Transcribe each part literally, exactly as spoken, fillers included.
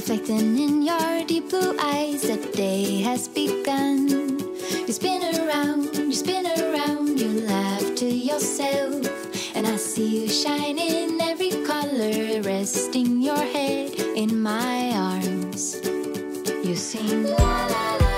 reflecting in your deep blue eyes. The day has begun. You spin around, you spin around, you laugh to yourself, and I see you shine in every color, resting your head in my arms. You sing la la la.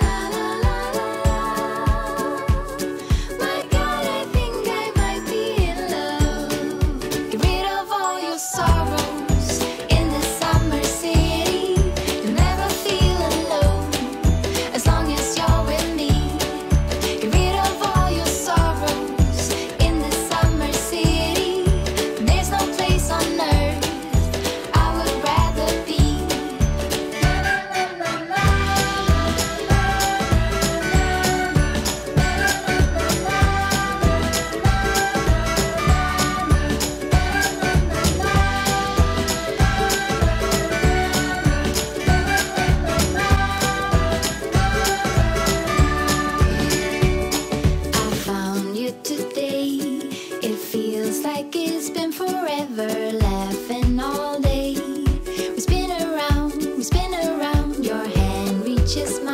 Like it's been forever, laughing all day. We spin around, we spin around, your hand reaches mine.